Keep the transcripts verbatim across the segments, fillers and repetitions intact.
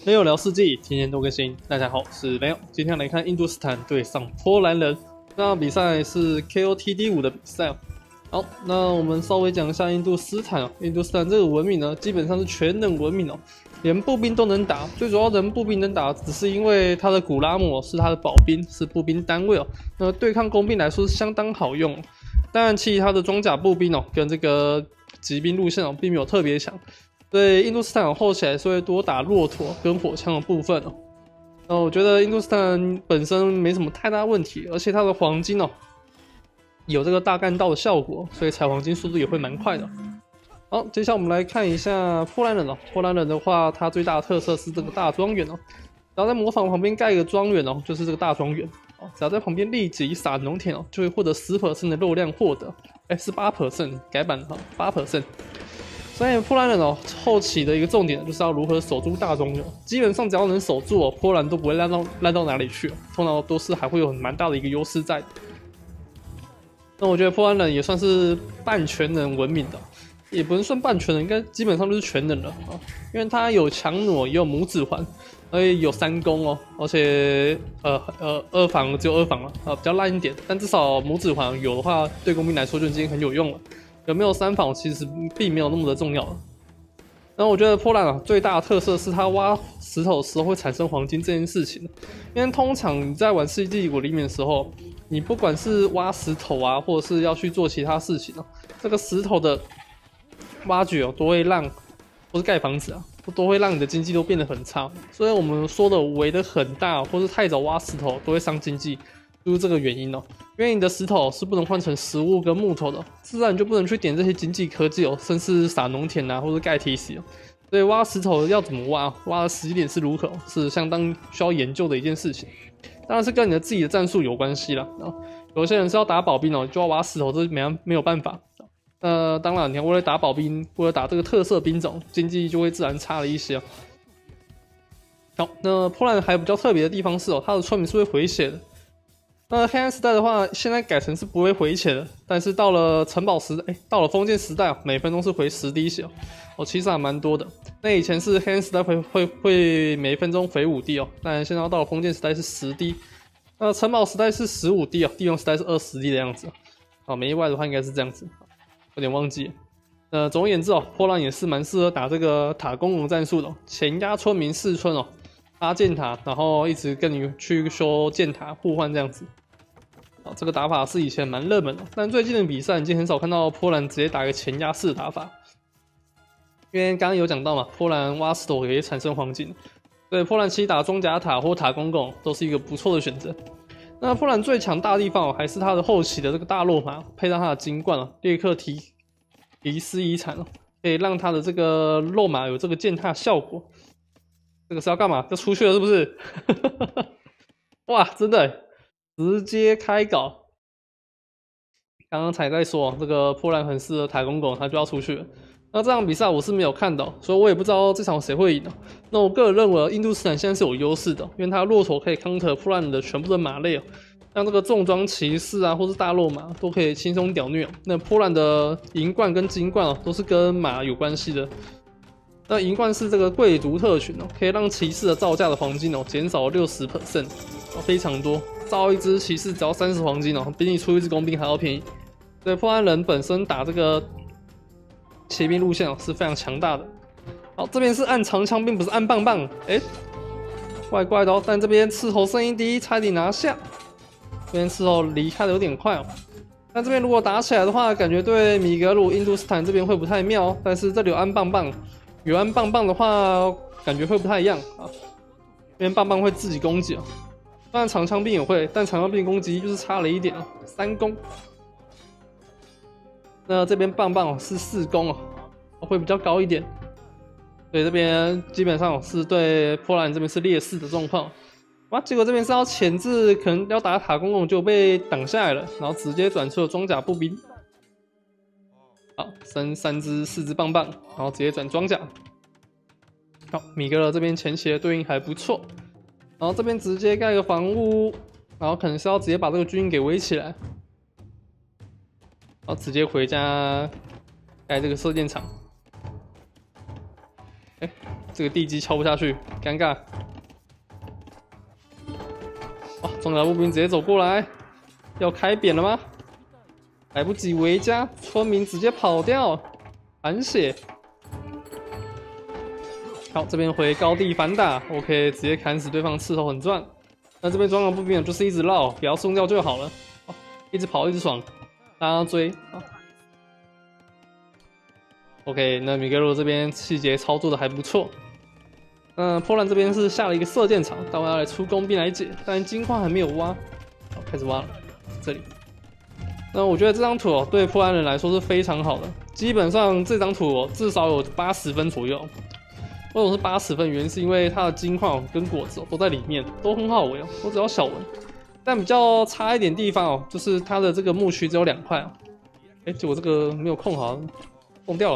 没有聊世纪，天天都更新。大家好，我是没有。今天来看印度斯坦对上波兰人，这场比赛是 K O T D 五的比赛哦。好，那我们稍微讲一下印度斯坦哦。印度斯坦这个文明呢，基本上是全能文明哦，连步兵都能打。最主要人步兵能打，只是因为他的古拉姆是他的保兵，是步兵单位哦。那对抗工兵来说是相当好用。当然，其他的装甲步兵哦，跟这个骑兵路线哦，并没有特别强。对印度斯坦后期还是会多打骆驼跟火枪的部分哦。那我觉得印度斯坦本身没什么太大问题，而且它的黄金哦有这个大干道的效果，所以采黄金速度也会蛮快的。好，接下来我们来看一下波兰人哦。波兰人的话，它最大的特色是这个大庄园哦。只要在模仿旁边盖一个庄园哦，就是这个大庄园哦。只要在旁边立即撒农田哦，就会获得 百分之十 的肉量获得。哎，是 百分之八 改版了哈 ，百分之八。所以波兰人哦，后期的一个重点就是要如何守住大庄园。基本上只要能守住哦，波兰都不会烂到烂到哪里去哦，通常都是还会有很蛮大的一个优势在的。那我觉得波兰人也算是半全能文明的，也不能算半全能，应该基本上都是全能了啊，因为他有强弩，也有拇指环，而且有三攻哦，而且呃呃二防只有二防了啊，比较烂一点，但至少拇指环有的话，对工兵来说就已经很有用了。有没有三防其实并没有那么的重要了。然后我觉得波兰啊最大的特色是它挖石头的时候会产生黄金这件事情，因为通常你在玩世纪帝国里面的时候，你不管是挖石头啊，或者是要去做其他事情哦，这个石头的挖掘哦都会让，或是盖房子啊，都会让你的经济都变得很差。所以我们说的围得很大，或是太早挖石头都会伤经济。就是这个原因哦，因为你的石头是不能换成食物跟木头的，自然你就不能去点这些经济科技哦，甚至撒农田啊，或者盖梯子哦。所以挖石头要怎么挖，挖的时机点是如何，是相当需要研究的一件事情。当然是跟你的自己的战术有关系啦。有些人是要打保兵哦，就要挖石头，这没没有办法。呃，当然你要为了打保兵，为了打这个特色兵种，经济就会自然差了一些。好，那波兰还有比较特别的地方是哦，它的村民是会回血的。那黑暗时代的话，现在改成是不会回血的，但是到了城堡时代，哎，到了封建时代哦，每分钟是回十滴血哦，其实还蛮多的。那以前是黑暗时代会会会每分钟回五滴哦，但现在到了封建时代是十滴，那城堡时代是十五滴哦，地王时代是二十滴的样子哦，没意外的话应该是这样子，有点忘记了。呃，总而言之哦，波兰也是蛮适合打这个塔攻龙战术的、哦，前压村民四村哦，搭箭塔，然后一直跟你去修箭塔互换这样子。哦，这个打法是以前蛮热门的，但最近的比赛已经很少看到波兰直接打一个前压式的打法，因为刚刚有讲到嘛，波兰挖石头也可以产生黄金，对，波兰其实打装甲塔或塔公公都是一个不错的选择。那波兰最强大的地方、哦、还是它的后期的这个大落马，配上它的金冠哦，列克提提斯遗产哦，可以让它的这个落马有这个践踏效果。这个是要干嘛？要出去了是不是？哇，真的。直接开搞！刚刚才在说这个波兰很适合塔公公，他就要出去了。那这场比赛我是没有看到，所以我也不知道这场谁会赢。那我个人认为，印度斯坦现在是有优势的，因为他骆驼可以 counter 波兰的全部的马类哦，像这个重装骑士啊，或是大肉马都可以轻松屌虐。那波兰的银冠跟金冠哦，都是跟马有关系的。那银冠是这个贵族特权哦，可以让骑士的造价的黄金哦减少 百分之六十， 哦，非常多。造一只骑士只要三十黄金哦，比你出一只工兵还要便宜。对，波兰人本身打这个骑兵路线哦是非常强大的。好，这边是按长枪兵，不是按棒棒，哎，怪怪的哦。但这边斥候剩一滴，差点拿下。这边斥候离开的有点快哦。那这边如果打起来的话，感觉对米格鲁、印度斯坦这边会不太妙哦。但是这里有按棒棒，有按棒棒的话，感觉会不太一样啊。这边棒棒会自己攻击哦。当然长枪兵也会，但长枪兵攻击就是差了一点哦，三攻。那这边棒棒是四攻哦，会比较高一点。所以这边基本上是对波兰这边是劣势的状况。哇，结果这边是要前置，可能要打塔公公就被挡下来了，然后直接转出了装甲步兵。好，升三只、四只棒棒，然后直接转装甲。好，米格尔这边前期的对应还不错。然后这边直接盖个房屋，然后可能是要直接把这个军营给围起来，然后直接回家盖这个射箭场。哎， 这个地基敲不下去，尴尬。哇，装甲步兵直接走过来，要开扁了吗？来不及围家，村民直接跑掉，反血。好，这边回高地反打 ，OK， 直接砍死对方，刺头很赚。那这边装甲步兵就是一直绕，不要送掉就好了。哦、一直跑，一直爽，大家追。哦、OK， 那米格鲁这边细节操作的还不错。嗯，波兰这边是下了一个射箭场，待会要来出工兵来解，但金矿还没有挖。好，开始挖了，这里。那我觉得这张图哦，对波兰人来说是非常好的。基本上这张图哦，至少有八十分左右。为什么是八十分？原因是因为它的金矿跟果子、哦、都在里面，都很好围哦，都只要小纹。但比较差一点地方哦，就是它的这个牧区只有两块哦。哎，结果这个没有控好，崩掉了。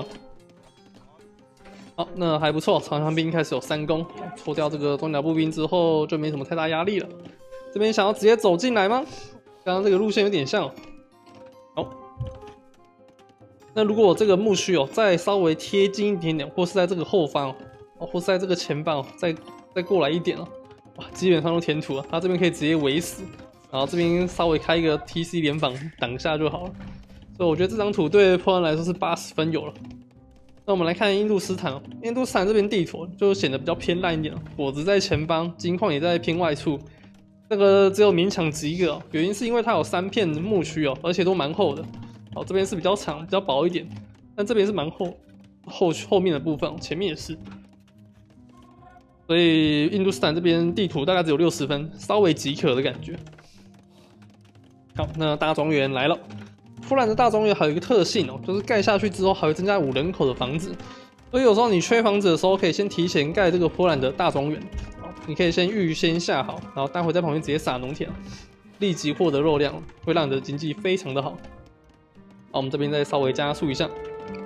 好，那还不错，长枪兵开始有三攻，戳掉这个装甲步兵之后就没什么太大压力了。这边想要直接走进来吗？刚刚这个路线有点像、哦。好，那如果我这个牧区哦再稍微贴近一点点，或是在这个后方哦，或是在这个前方哦，再再过来一点哦，哇，基本上都填土了，他这边可以直接围死，然后这边稍微开一个 T C 联防挡下就好了。所以我觉得这张图对波兰来说是八十分有了。那我们来看印度斯坦哦，印度斯坦这边地图就显得比较偏烂一点哦，果子在前方，金矿也在偏外处。这个只有勉强及格、哦，原因是因为它有三片牧区哦，而且都蛮厚的。好，这边是比较长、比较薄一点，但这边是蛮厚后后面的部分，前面也是。所以印度斯坦这边地图大概只有六十分，稍微即可的感觉。好，那大庄园来了。波兰的大庄园还有一个特性哦，就是盖下去之后还会增加五人口的房子，所以有时候你缺房子的时候，可以先提前盖这个波兰的大庄园。你可以先预先下好，然后待会在旁边直接撒农田，立即获得肉量，会让你的经济非常的好。好，我们这边再稍微加速一下。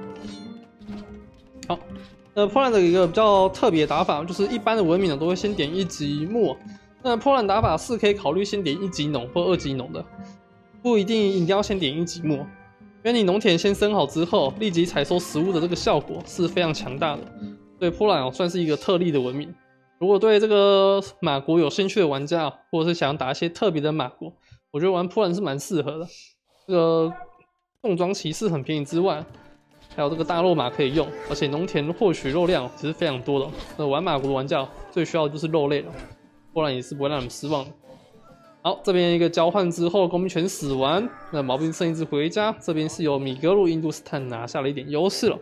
好，那波兰的一个比较特别的打法，就是一般的文明都会先点一级木，那波兰打法是可以考虑先点一级农或二级农的，不一定一定要先点一级木，因为你农田先生好之后，立即采收食物的这个效果是非常强大的，所以波兰哦算是一个特例的文明。如果对这个马国有兴趣的玩家，或者是想要打一些特别的马国，我觉得玩波兰是蛮适合的。这个重装骑士很便宜之外，还有这个大肉马可以用，而且农田获取肉量其实非常多的。那玩马国的玩家最需要的就是肉类了，波兰也是不会让你们失望的。好，这边一个交换之后，工兵全死完，那毛兵剩一只回家，这边是由米格鲁印度斯坦拿下了一点优势了。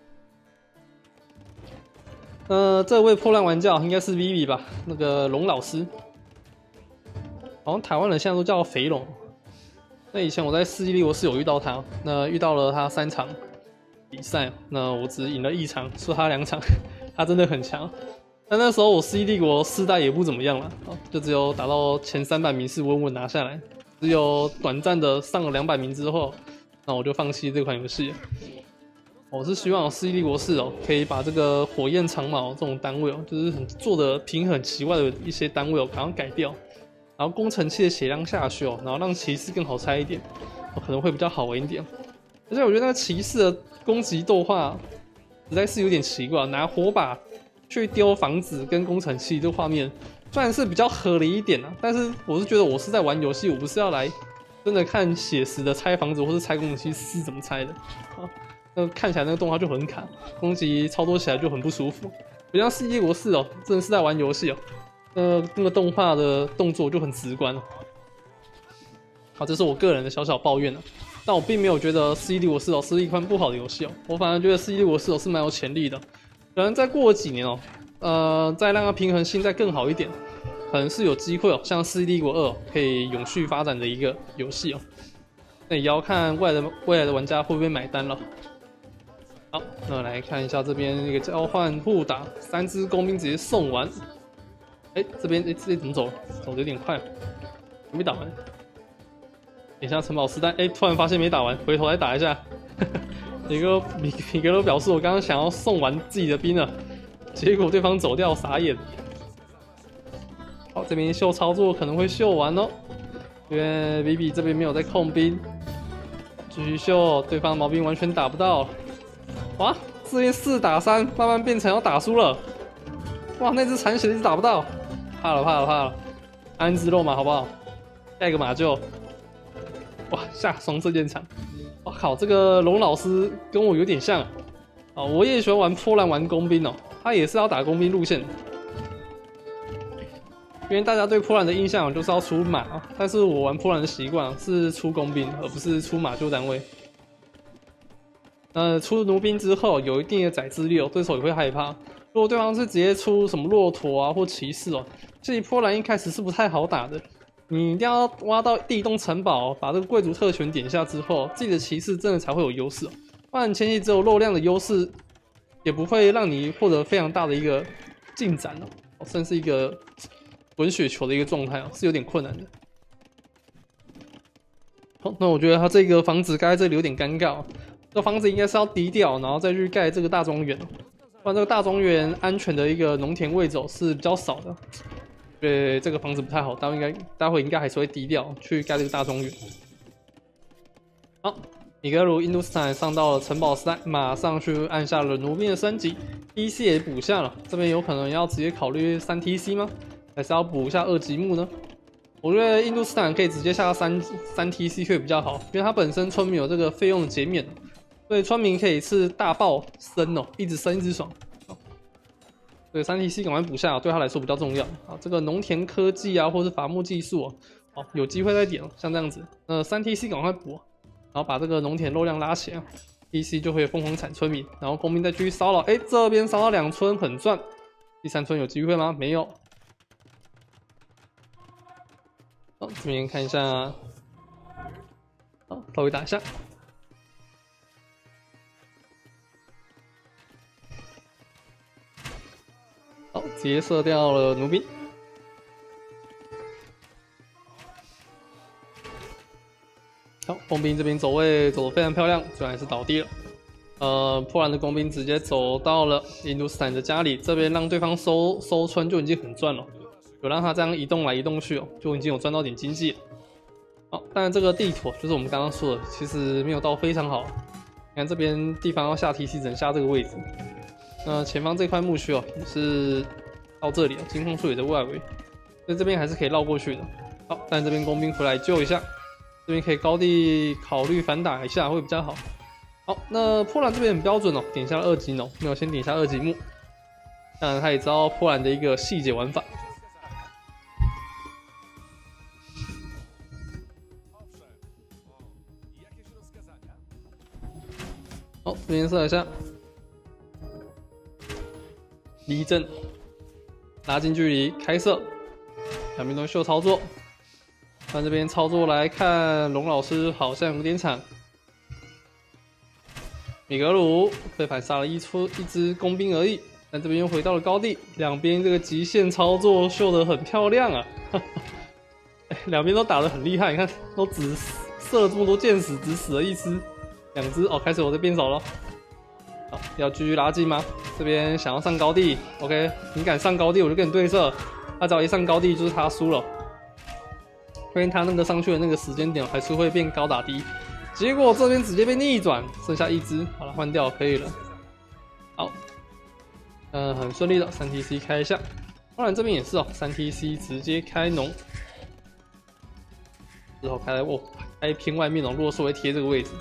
呃，这位波兰玩家应该是 Vivi 吧，那个龙老师，好像台湾人现在都叫肥龙。那以前我在世纪帝国是有遇到他，那遇到了他三场比赛，那我只赢了一场，输他两场，他真的很强。但那时候我世纪帝国世代也不怎么样了，就只有打到前三百名是稳稳拿下来，只有短暂的上了两百名之后，那我就放弃这款游戏了。我是希望《世纪帝国四》哦，可以把这个火焰长矛这种单位哦，就是很做的平衡奇怪的一些单位哦，赶快改掉，然后工程器的血量下去哦，然后让骑士更好拆一点，可能会比较好玩一点。而且我觉得那个骑士的攻击动画实在是有点奇怪，拿火把去丢房子跟工程器，这个画面虽然是比较合理一点啊，但是我是觉得我是在玩游戏，我不是要来真的看写实的拆房子或是拆工程器是怎么拆的啊。那看起来那个动画就很卡，攻击操作起来就很不舒服。不像《世纪帝国四》哦，真的是在玩游戏哦。呃，那个动画的动作就很直观哦。好，这是我个人的小小抱怨了。但我并没有觉得《世纪帝国四》哦是一款不好的游戏哦，我反而觉得《世纪帝国四》哦是蛮有潜力的。可能再过几年哦，呃，再让它平衡性再更好一点，可能是有机会哦，像《世纪帝国二》可以永续发展的一个游戏哦。那也要看未来的未来的玩家会不会买单了。好，那来看一下这边一个交换互打，三只工兵直接送完。哎、欸，这边哎、欸、这边怎么走？走的有点快，没打完。等一下城堡时代，哎、欸，突然发现没打完，回头来打一下。米格米米格罗表示我刚刚想要送完自己的兵了，结果对方走掉，傻眼。好，这边秀操作可能会秀完哦，因为 Vivi 这边没有在控兵，继续秀，对方毛兵完全打不到。哇，这边四打三，慢慢变成要打输了。 哇，那只残血一直打不到，怕了怕了怕了，安之肉马好不好？下一个马厩，哇，下双射箭场，我靠，这个龙老师跟我有点像啊，我也喜欢玩波兰玩工兵哦，他也是要打工兵路线。因为大家对波兰的印象就是要出马，但是我玩波兰的习惯是出工兵，而不是出马厩单位。呃，出弩兵之后有一定的载资率哦，对手也会害怕。如果对方是直接出什么骆驼啊或骑士哦，其实波兰一开始是不太好打的。你一定要挖到第一栋城堡，把这个贵族特权点下之后，自己的骑士真的才会有优势哦。不然前期只有肉量的优势，也不会让你获得非常大的一个进展哦，甚至一个滚雪球的一个状态哦，是有点困难的。好，那我觉得他这个房子盖在这里有点尴尬哦。这个房子应该是要低调，然后再去盖这个大庄园哦。不然这个大庄园安全的一个农田位置哦是比较少的，对这个房子不太好。待会应该待会应该还是会低调去盖这个大庄园。好，米格鲁印度斯坦上到了城堡时代，马上去按下了弩兵的升级 ，T C 也补下了。这边有可能要直接考虑三 T C 吗？还是要补一下二级木呢？我觉得印度斯坦可以直接下三三 T C 会比较好，因为它本身村民有这个费用的减免，所以村民可以是大爆升哦，一直升一直爽。所以三 T C 赶快补下，对他来说比较重要啊。这个农田科技啊，或是伐木技术哦，好有机会再点哦，像这样子，呃，三 T C 赶快补，然后把这个农田肉量拉起来 ，T C 就会疯狂产村民，然后工兵再继续骚扰，哎，这边骚扰两村很赚，第三村有机会吗？没有。好，这边看一下，好，稍微打一下。好，直接射掉了弩兵。好，工兵这边走位走得非常漂亮，虽然还是倒地了。呃，波兰的工兵直接走到了印度斯坦的家里，这边让对方收收村就已经很赚了。有让他这样移动来移动去哦，就已经有赚到点经济了。好，当然这个地图就是我们刚刚说的，其实没有到非常好。你看这边地方要下 T C 只能下这个位置。那前方这块墓区哦，也是到这里哦，金矿树也在外围，所以这边还是可以绕过去的。好，但这边工兵回来救一下，这边可以高地考虑反打一下会比较好。好，那波兰这边很标准哦，点下了二级农，没有先点下二级木。当然他也知道波兰的一个细节玩法。好，这边射一下，离阵，拉近距离开射，两边都秀操作。看这边操作来看，龙老师好像有点惨。米格鲁被反杀了一出一支工兵而已，但这边又回到了高地，两边这个极限操作秀得很漂亮啊！两边都打得很厉害，你看都只射了这么多箭矢，只死了一只。两只哦，开始我在变手了。好，要继续拉近吗？这边想要上高地 ，OK， 你敢上高地，我就跟你对射。他只要一上高地，就是他输了。因为他那个上去的那个时间点还是会变高打低，结果这边直接被逆转，剩下一只，好了，换掉可以了。好，嗯，很顺利的三 T C 开一下。当然这边也是哦，三 T C 直接开农，之后开哦，开偏外面哦，弱势会贴这个位置。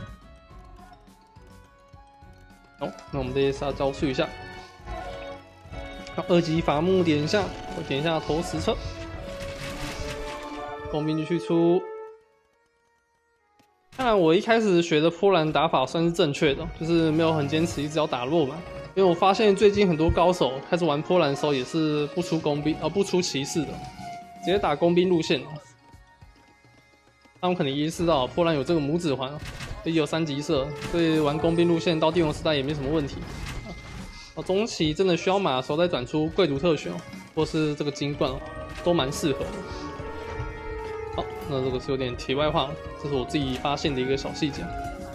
好，那我们这些是要招数一下。好，二级伐木点一下，我点一下投石车，工兵继续出。当然，我一开始学的波兰打法算是正确的，就是没有很坚持一直要打弱嘛。因为我发现最近很多高手开始玩波兰的时候也是不出工兵，而、呃、不出骑士的，直接打工兵路线。他们可能意识到波兰有这个拇指环，也有三级射，所以玩工兵路线到帝王时代也没什么问题。啊，中期真的需要马的时候再转出贵族特权，或是这个金冠，都蛮适合的。好，那这个是有点题外话了，这是我自己发现的一个小细节。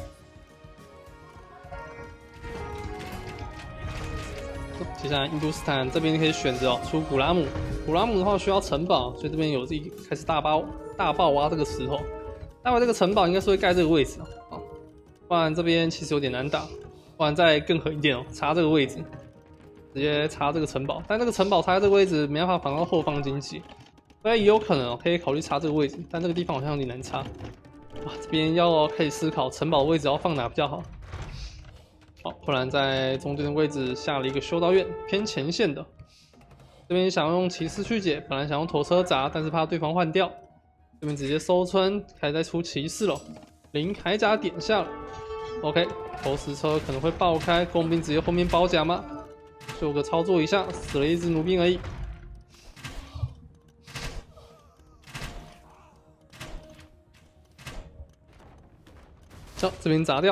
接下来印度斯坦这边可以选择哦出古拉姆，古拉姆的话需要城堡，所以这边有自己开始大爆大爆挖这个石头。待会这个城堡应该是会盖这个位置哦，不然这边其实有点难打，不然再更狠一点哦，插这个位置。 直接插这个城堡，但这个城堡插在这个位置没办法防到后方经济，所以也有可能哦可以考虑插这个位置，但这个地方好像有点难插。哇，这边要可以思考城堡位置要放哪比较好。好，不然在中间的位置下了一个修道院，偏前线的。这边想用骑士去解，本来想用头车砸，但是怕对方换掉，这边直接收村，开始再出骑士了。零铠甲点下了 ，OK， 投石车可能会爆开，工兵直接后面包夹吗？做个操作一下，死了一只弩兵而已。好，这边砸掉。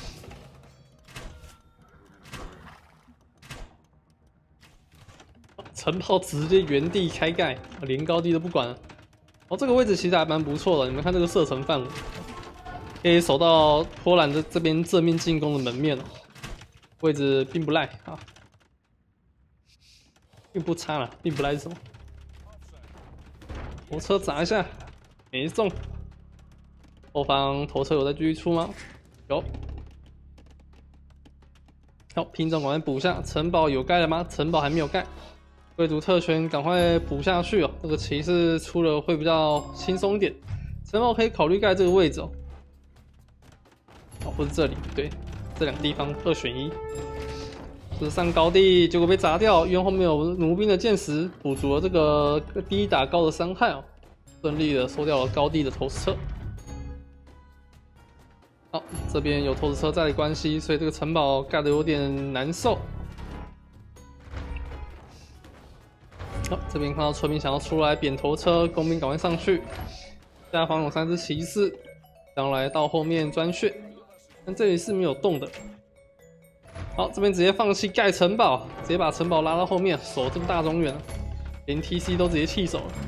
城堡直接原地开盖，连高低都不管了。哦，这个位置其实还蛮不错的，你们看这个射程范围，可以守到波兰的这边正面进攻的门面哦，位置并不赖啊。并不差了，并不赖是什么？头车砸一下，没中。后方头车有在继续出吗？有。好，拼装赶快补下。城堡有盖了吗？城堡还没有盖。贵族特权赶快补下去哦。这个骑士出了会比较轻松一点。城堡可以考虑盖这个位置哦。哦，或者这里，对，这两个地方二选一。是上高地，结果被砸掉，因为后面有弩兵的箭矢补足了这个低打高的伤害哦，顺利的收掉了高地的投石车。好，这边有投石车在的关系，所以这个城堡盖的有点难受。好，这边看到村民想要出来扁头车，工兵赶快上去。下方有三只骑士，想来到后面钻穴，但这里是没有动的。好，这边直接放弃盖城堡，直接把城堡拉到后面守这个大中原，连 T C 都直接弃守了。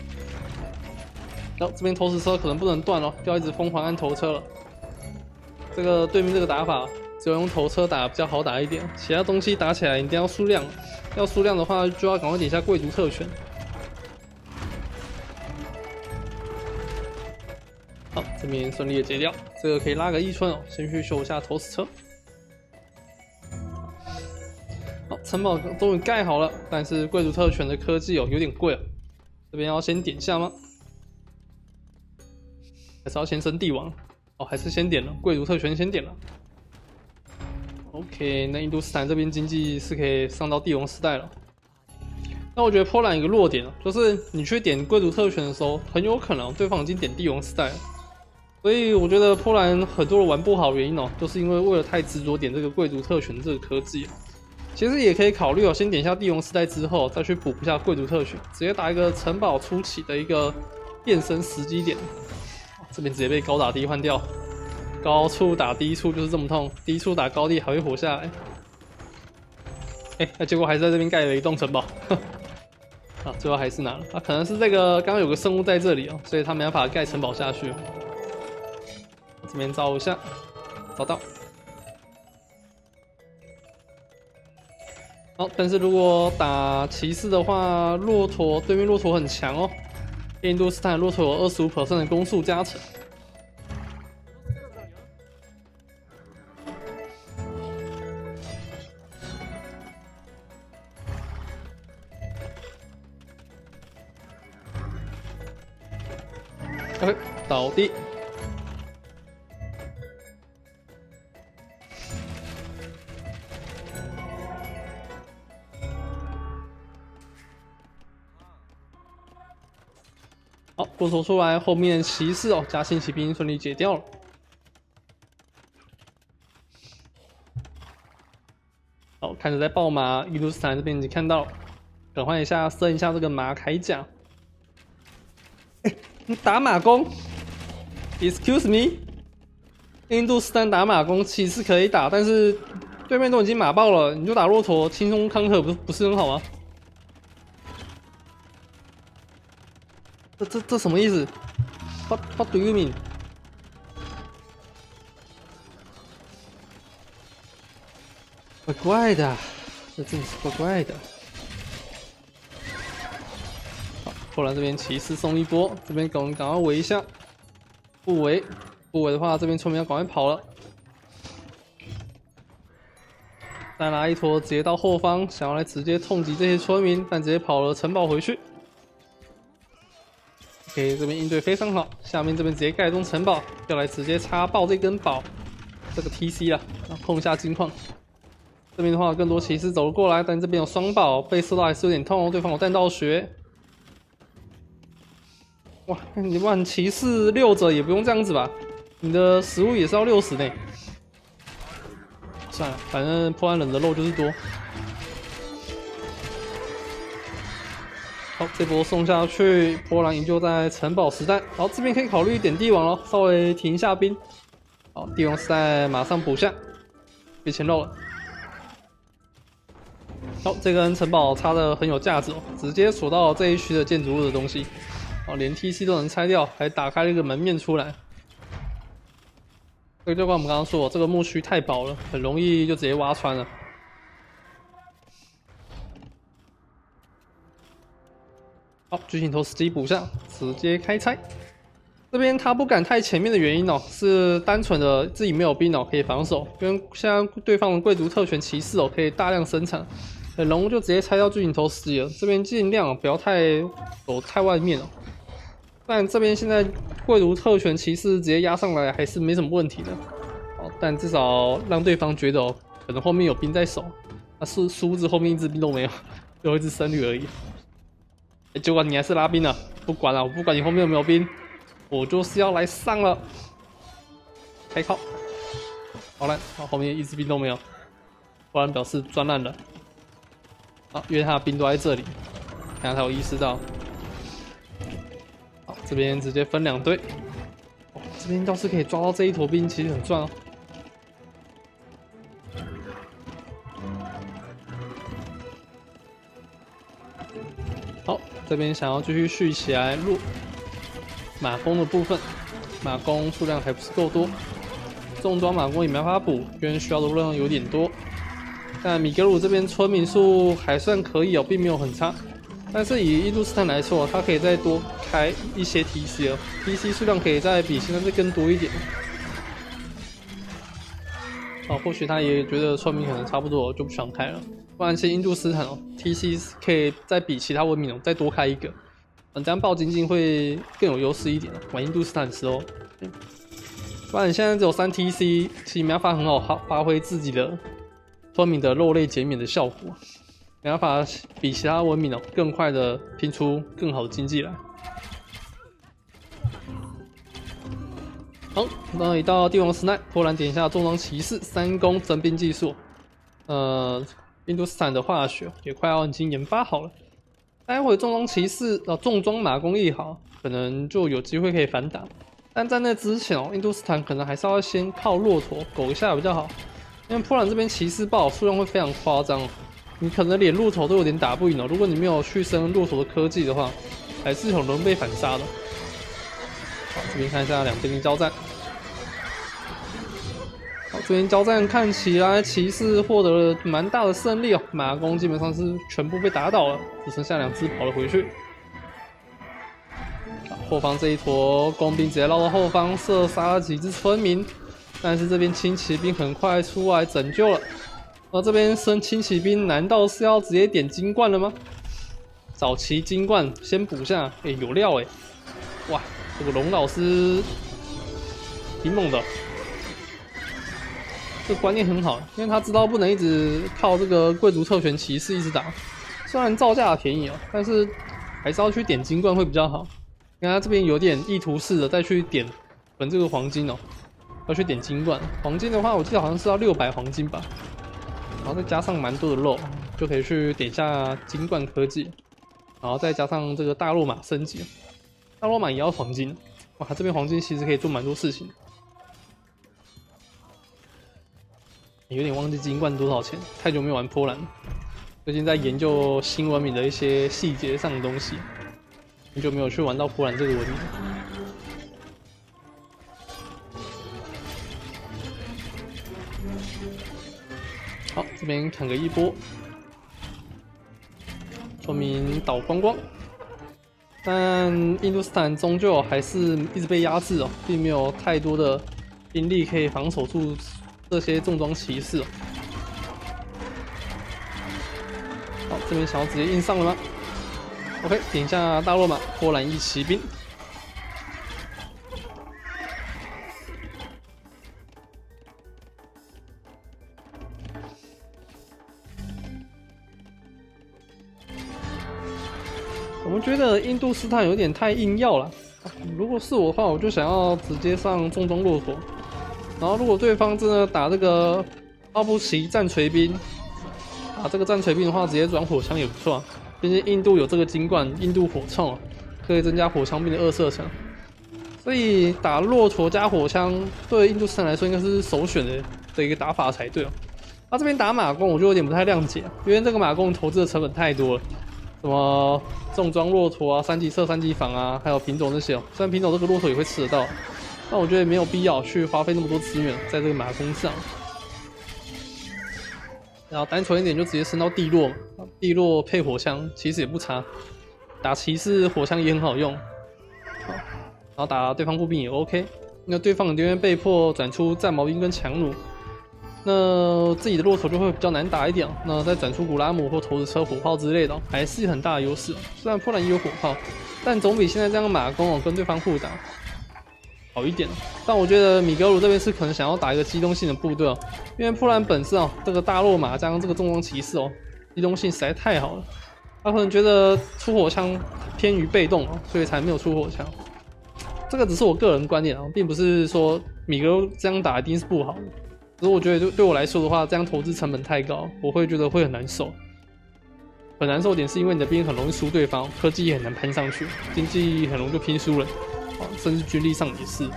然后这边投石车可能不能断哦，要一直疯狂按头车了。这个对面这个打法，只有用头车打比较好打一点，其他东西打起来一定要数量，要数量的话就要赶快点下贵族特权。好，这边顺利的解掉，这个可以拉个一村哦，先去修一下投石车。好，城堡终于盖好了，但是贵族特权的科技哦有点贵哦，这边要先点下吗？还是要先升帝王？哦，还是先点了贵族特权，先点了。OK， 那印度斯坦这边经济是可以上到帝王时代了。那我觉得波兰有个弱点哦，就是你去点贵族特权的时候，很有可能对方已经点帝王时代了。所以我觉得波兰很多人玩不好原因哦，就是因为为了太执着点这个贵族特权这个科技。其实也可以考虑哦，先点一下帝王时代之后，再去补一下贵族特权，直接打一个城堡初期的一个变身时机点。这边直接被高打低换掉，高处打低处就是这么痛，低处打高地还会活下来。哎、欸，那结果还是在这边盖了一栋城堡，啊，最后还是拿了。啊，可能是这个刚刚有个生物在这里哦，所以他没办法盖城堡下去。这边照一下，找到。好，但是如果打骑士的话，骆驼对面骆驼很强哦。印度斯坦骆驼有 百分之二十五 的攻速加成。OK， 倒地。好，骆驼出来，后面骑士哦，加新骑兵顺利解掉了。好，看着在爆马，印度斯坦这边已经看到了，转换一下，升一下这个马铠甲。哎、欸，你打马弓 ？Excuse me， 印度斯坦打马弓骑士可以打，但是对面都已经马爆了，你就打骆驼，轻松康克不不是很好吗？这这这什么意思 ？What What do you mean？ 怪怪的，这真是怪怪的。好，波兰这边骑士送一波，这边赶赶快围一下，不围不围的话，这边村民要赶快跑了。 再拿一坨直接到后方，想要来直接痛击这些村民，但直接跑了城堡回去。OK， 这边应对非常好，下面这边直接盖中城堡，要来直接插爆这根宝，这个 T C 啊，然后碰一下金矿。这边的话，更多骑士走了过来，但这边有双宝，被射到还是有点痛哦。对方有弹道学，哇，你万骑士六折也不用这样子吧？你的食物也是要六十呢。算了，反正破烂人的肉就是多。好，这波送下去，波兰营救在城堡时代。好，这边可以考虑点帝王了，稍微停一下兵。好，帝王时代马上补下，被前肉了。好，这根城堡插的很有价值哦，直接锁到这一区的建筑物的东西。哦，连 T C 都能拆掉，还打开了一个门面出来。所以就跟我们刚刚说，这个墓区太薄了，很容易就直接挖穿了。好，巨型投石机补上，直接开拆。这边他不敢太前面的原因哦，是单纯的自己没有兵哦可以防守，因为现在对方的贵族特权骑士哦可以大量生产，很容易就直接拆掉巨型投石机了。这边尽量不要太走太外面哦。但这边现在贵族特权骑士直接压上来还是没什么问题的，哦，但至少让对方觉得哦，可能后面有兵在守，那殊殊不知后面一支兵都没有，只有一只僧侣而已。欸、结果你还是拉兵了，不管了，我不管你后面有没有兵，我就是要来上了。开炮，好烂，好，后面一支兵都没有，波兰表示赚烂了。好，因为他的兵都在这里，看他有意识到。好，这边直接分两队。哦，这边要是可以抓到这一坨兵，其实很赚哦。好，这边想要继续续起来入马弓的部分，马弓数量还不是够多，重装马弓也没办法补，因为需要的量有点多。但米格鲁这边村民数还算可以哦，并没有很差。但是以印度斯坦来说，它可以再多开一些 T C 哦 ，T C 数量可以再比现在再更多一点。哦，或许他也觉得村民可能差不多，就不想开了。不然，其实印度斯坦哦 ，T C 可以再比其他文明哦再多开一个，嗯，这样爆经济会更有优势一点哦。玩印度斯坦的时候，不然你现在只有三 T C， 其实没办法很好发挥自己的村民的肉类减免的效果。没办法比其他文明哦更快的拼出更好的经济来。好，那一到帝王时代，波兰点一下重装骑士三攻征兵技术。呃，印度斯坦的化学也快要已经研发好了，待会重装骑士呃重装马弓一好，可能就有机会可以反打。但在那之前哦，印度斯坦可能还是要先靠骆驼苟一下比较好，因为波兰这边骑士爆数量会非常夸张。你可能连骆驼都有点打不赢哦。如果你没有去升骆驼的科技的话，还是很容易被反杀的。好，这边看一下两边的交战。好，这边交战看起来骑士获得了蛮大的胜利哦，马弓基本上是全部被打倒了，只剩下两只跑了回去。好，后方这一坨工兵直接绕到后方，射杀了几只村民，但是这边轻骑兵很快出来拯救了。而这边升轻骑兵，难道是要直接点金冠了吗？早期金冠先补下，哎、欸，有料哎、欸！哇，这个龙老师挺猛的，这个观念很好，因为他知道不能一直靠这个贵族特权骑士一直打，虽然造价便宜哦，但是还是要去点金冠会比较好。因为他这边有点意图式的再去点本这个黄金哦，要去点金冠。黄金的话，我记得好像是要六百黄金吧。然后再加上蛮多的肉，就可以去点一下金冠科技，然后再加上这个大罗马升级，大罗马也要黄金，哇，这边黄金其实可以做蛮多事情。有点忘记金冠多少钱，太久没有玩波兰，最近在研究新文明的一些细节上的东西，很久没有去玩到波兰这个文明。好，这边砍个一波，村民倒光光。但印度斯坦终究还是一直被压制哦，并没有太多的兵力可以防守住这些重装骑士哦。 这边想要直接硬上了吗 ？OK， 点一下大罗马波兰一骑兵。 我们觉得印度斯坦有点太硬要了。如果是我的话，我就想要直接上重装骆驼。然后，如果对方真的打这个奥布奇战锤兵，打这个战锤兵的话，直接转火枪也不错。毕竟印度有这个金冠，印度火铳可以增加火枪兵的二射程。所以打骆驼加火枪，对印度斯坦来说应该是首选的的一个打法才对哦。他、啊、这边打马弓，我就有点不太谅解，因为这个马弓投资的成本太多了。 什么重装骆驼啊、三级射、三级防啊，还有品种这些哦。虽然品种这个骆驼也会吃得到，但我觉得没有必要去花费那么多资源在这个马弓上。然后单纯一点就直接升到地落嘛，地落配火枪其实也不差，打骑士火枪也很好用。好，然后打对方步兵也 OK。那对方这边被迫转出战矛兵跟强弩。 那自己的骆驼就会比较难打一点，那再转出古拉姆或投石车、火炮之类的，还是很大的优势。虽然波兰也有火炮，但总比现在这样马弓哦跟对方互打好一点。但我觉得米格鲁这边是可能想要打一个机动性的部队哦，因为波兰本身哦这个大落马加上这个重装骑士哦，机动性实在太好了。他可能觉得出火枪偏于被动哦，所以才没有出火枪。这个只是我个人观点啊，并不是说米格鲁这样打一定是不好的。 可是我觉得对对我来说的话，这样投资成本太高，我会觉得会很难受。很难受点是因为你的兵很容易输对方，科技也很难攀上去，经济很容易就拼输了，啊，甚至军力上也是。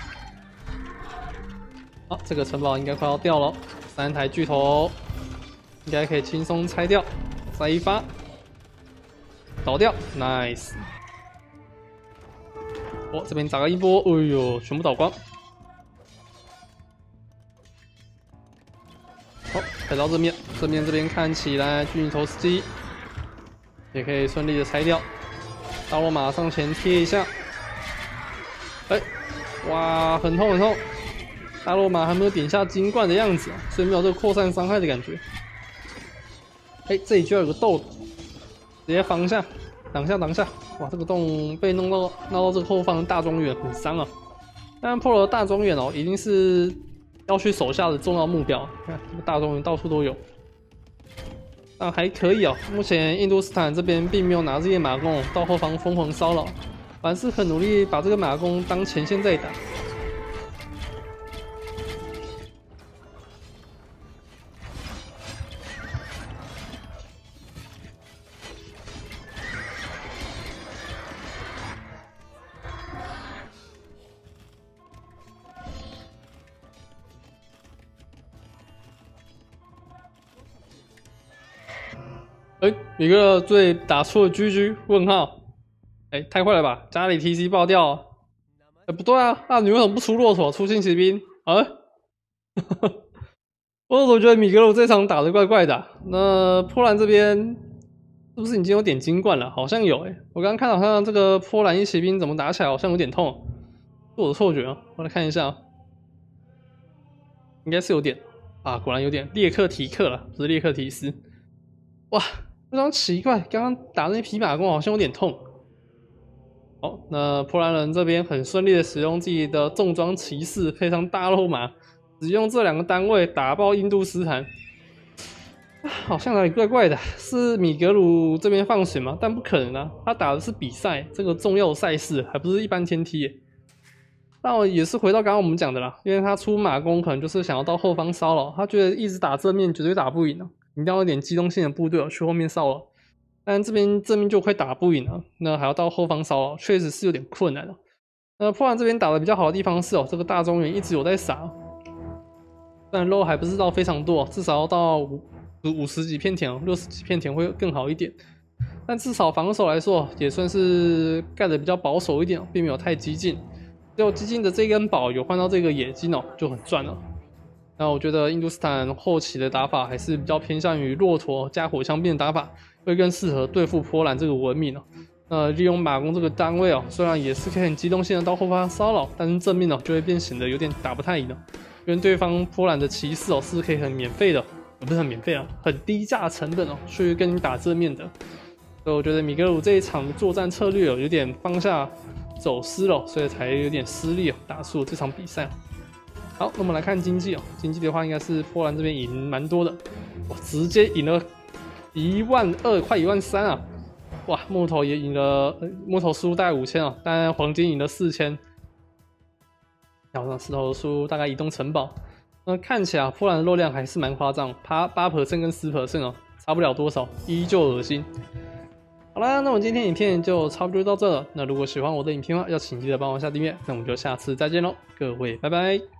好，这个城堡应该快要掉了，三台巨头应该可以轻松拆掉，再一发倒掉 ，nice。我、哦、这边砸个一波，哎呦，全部倒光。 好，开到正面，正面这边看起来巨型投石机也可以顺利的拆掉。大罗马上前贴一下，哎、欸，哇，很痛很痛！大罗马还没有点下金冠的样子，所以没有这个扩散伤害的感觉。哎、欸，这里居然有个洞，直接防一下，挡下挡下！哇，这个洞被弄到闹到这个后方的大庄园很伤啊。当然破了大庄园哦，一定是。 要去手下的重要目标，看这个大庄园到处都有，但还可以哦。目前印度斯坦这边并没有拿这些马弓到后方疯狂骚扰，反而是很努力把这个马弓当前线在打。哎、欸，米格最打出了 G G 问号，哎、欸，太快了吧！家里 T C 爆掉、啊，哎、欸，不对啊，那你为什么不出骆驼，出轻骑兵啊？我总觉得米格鲁这场打得怪怪的、啊。那波兰这边是不是已经有点金冠了？好像有哎、欸，我刚刚看好像这个波兰一骑兵怎么打起来好像有点痛，是我的错觉啊。我来看一下、啊，应该是有点啊，果然有点列克提克了，不是列克提斯。哇！ 非常奇怪，刚刚打那匹马弓好像有点痛。好，那波兰人这边很顺利的使用自己的重装骑士配上大肉马，只用这两个单位打爆印度斯坦。好像哪里怪怪的，是米格鲁这边放血吗？但不可能啊，他打的是比赛，这个重要赛事，还不是一般天梯耶。那我也是回到刚刚我们讲的啦，因为他出马弓可能就是想要到后方骚扰，他觉得一直打正面绝对打不赢啊。 一定要有点机动性的部队去后面骚扰，但这边正面就快打不赢了，那还要到后方骚扰，确实是有点困难了。那波兰这边打的比较好的地方是哦，这个大庄园一直有在撒，虽然肉还不是到非常多，至少要到五五十几片田、六十几片田会更好一点。但至少防守来说，也算是盖的比较保守一点，并没有太激进。只有激进的这根宝有换到这个野金哦，就很赚了。 那我觉得印度斯坦后期的打法还是比较偏向于骆驼加火枪兵的打法，会更适合对付波兰这个文明哦。那利用马弓这个单位哦，虽然也是可以很机动性的到后方骚扰，但是正面哦就会变显得有点打不太赢了，因为对方波兰的骑士哦是可以很免费的不是很免费啊，很低价成本哦，去跟你打正面的。所以我觉得米格鲁这一场作战策略哦，有点方向走失了，所以才有点失利哦，打输了这场比赛。好，那我们来看经济哦，经济的话应该是波兰这边赢蛮多的，哇，直接赢了一万二，快一万三啊！哇，木头也赢了，木头输大概五千哦，当然黄金赢了四千，然后石头输大概移动城堡。那看起来波兰的肉量还是蛮夸张，八八 percent 跟十 percent 哦，差不了多少，依旧恶心。好啦，那我今天影片就差不多到这了。那如果喜欢我的影片的话，要请记得帮我下订阅。那我们就下次再见喽，各位，拜拜。